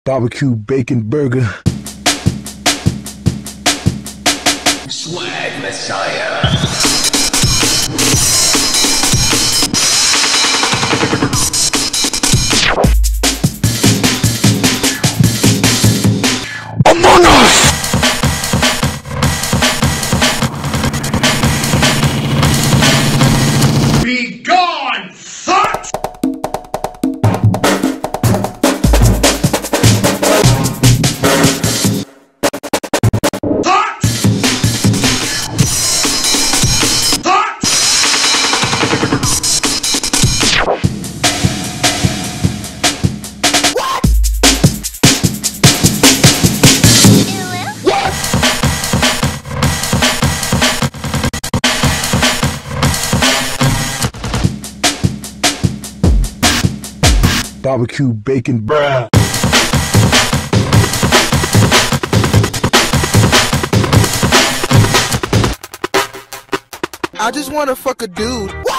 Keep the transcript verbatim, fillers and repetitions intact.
Barbecue bacon burger. Swag Messiah. Among Us! Be gone, fuck! Fuck! Fuck! What? What? Barbecue bacon, bruh. I just wanna fuck a dude.